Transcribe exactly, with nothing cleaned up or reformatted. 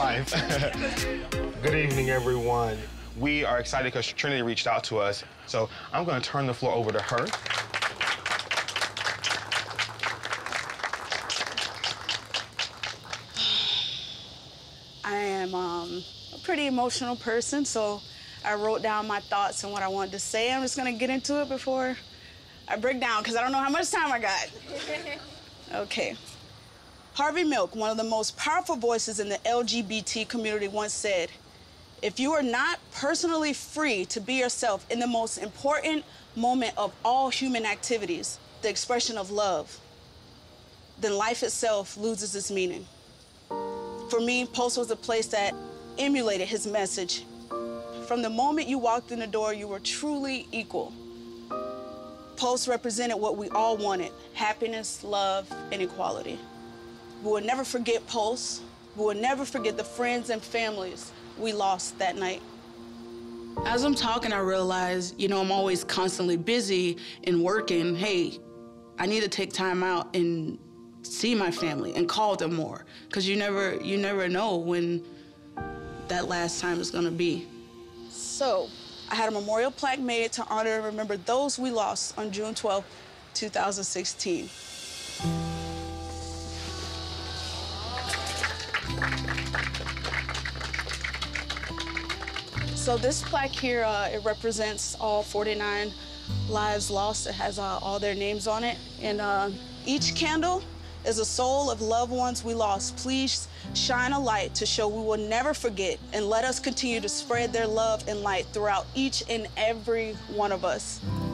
live. Good evening, everyone. We are excited because Trinity reached out to us. So I'm going to turn the floor over to her. I am um, a pretty emotional person, so I wrote down my thoughts and what I wanted to say. I'm just going to get into it before I break down, because I don't know how much time I got. Okay. Harvey Milk, one of the most powerful voices in the L G B T community, once said, "If you are not personally free to be yourself in the most important moment of all human activities, the expression of love, then life itself loses its meaning." For me, Pulse was a place that emulated his message. From the moment you walked in the door, you were truly equal. Pulse represented what we all wanted: happiness, love, and equality. We will never forget Pulse. We will never forget the friends and families we lost that night. As I'm talking, I realize, you know, I'm always constantly busy and working. Hey, I need to take time out and see my family and call them more, because you never, you never know when that last time is gonna be. So I had a memorial plaque made to honor and remember those we lost on June twelfth, two thousand sixteen. So this plaque here, uh, it represents all forty-nine lives lost. It has uh, all their names on it. And uh, each candle is a soul of loved ones we lost. Please shine a light to show we will never forget, and let us continue to spread their love and light throughout each and every one of us.